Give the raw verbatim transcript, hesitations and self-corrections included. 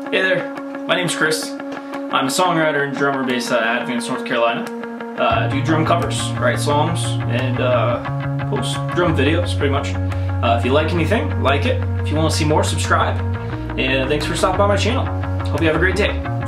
Hey there, my name's Chris. I'm a songwriter and drummer based out of Advance, North Carolina. Uh, I do drum covers, write songs, and uh, post drum videos, pretty much. Uh, if you like anything, like it. If you want to see more, subscribe. And thanks for stopping by my channel. Hope you have a great day.